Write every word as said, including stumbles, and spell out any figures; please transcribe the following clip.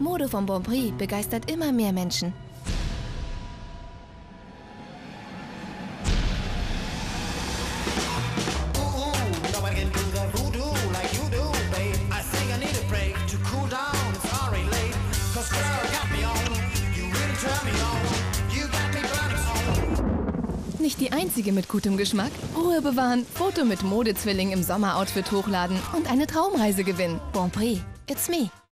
Mode von Bonprix begeistert immer mehr Menschen. Nicht die einzige mit gutem Geschmack? Ruhe bewahren, Foto mit Modezwilling im Sommeroutfit hochladen und eine Traumreise gewinnen. Bonprix, it's me.